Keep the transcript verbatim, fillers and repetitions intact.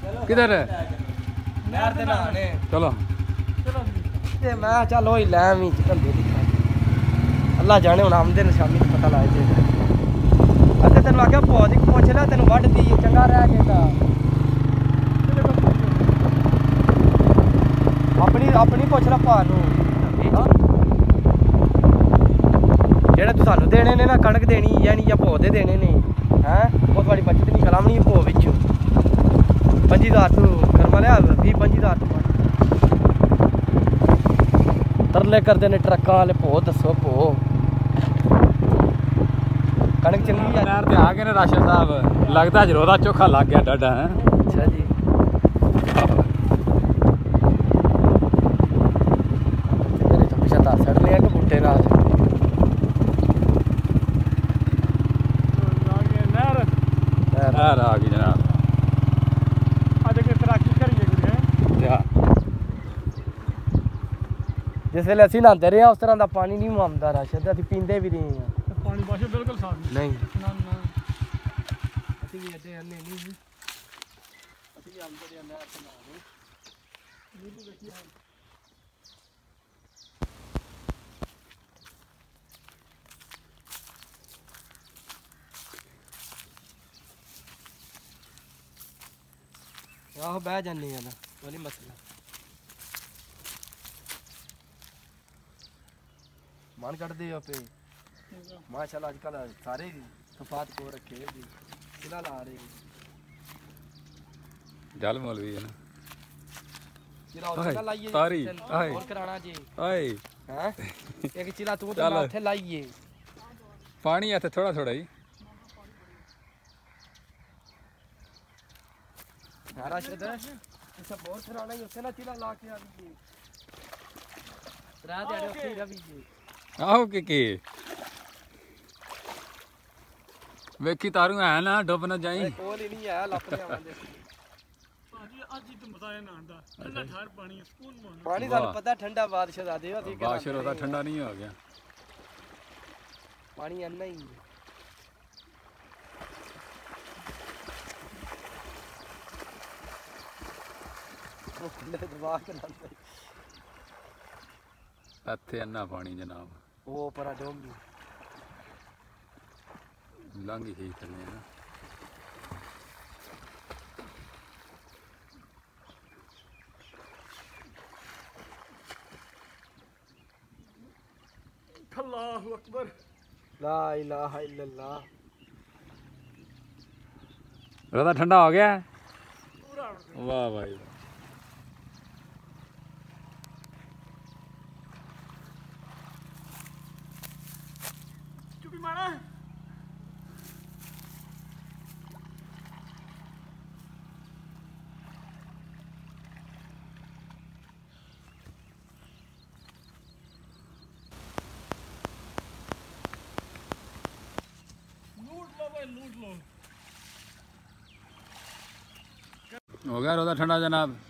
किधर है? चलो ते मैं चल होई लै मी धंधे दिक्खा अल्लाह जाने हुन आमदे न शामी पता लाए जे अगे तेन आख्या पौध पुछ लै तेन वड्ड दी चंगा रह गेदा अपनी अपनी पुछ लै भा नूं जेह्ड़े तू सानू देने ने ना कणक देनी जानी जां पौधे देने ने हैं ओह् थुआड़ी बचत निकलामनी भो बिच्चों पंजी हज़ार तू कर्मा लिया बीह् पंजी हज़ार तू तरले करते ने ट्रक्कां वाले भो दस्सो भो कणक चंगी है नहर ते आ गए ने राशा साहब लगदा जरोदा चोखा लग गया डाडा है अच्छा जी मेरे तो पिछा तार सड़ने हैं कि बूटे नाल नहर आ गई जनाब जिस वेले असीं नहांदे रहे उस तरह का पानी नहीं आंदा राशद असीं पींदे भी नहीं हैं पानी बाशा बिल्कुल साफ नहीं ना ना असीं भी अड्डे अन्ने नहीं असीं भी आंदे रहे नहर ते नहाने आहो बह जाने ना कोई नहीं मसला मन कटदे हो पे माशाल्लाह अजकल सारे सफात को रखे जी चिला ला रहे जल मौलवी है ना चिला और लाइए तारी और कराना जी आए हैं एक चिला तू तो मैं उथे लाइए पानी है थोड़ा थोड़ा ही राशद अच्छा बहुत कराना ही उथे ना चिला ला के आ दीजिए रात आड़े उथे रवि जी आहो के के वेखी तारू है ना डुब ना जाई कोल ही नहीं है लपने आंदे जी आज ही तो मजा है नहांदा ठंडा ठार पानी है सुकून में पानी सानू पता ठंडा बादशाह दा दे होती बादशाह होता ठंडा नहीं हो गया पानी अन्ना ही दबा के लांदे इत्थे अन्ना पानी जनाब वो परा डोंगी लांगी ही थले ना अल्लाहु अकबर ला इलाहा इल्लल्लाह रोदा ठंडा हो गया पूरा वाह भाई चुकी मारा लूट लो भाई लूट लो हो गया रोदा ठंडा जनाब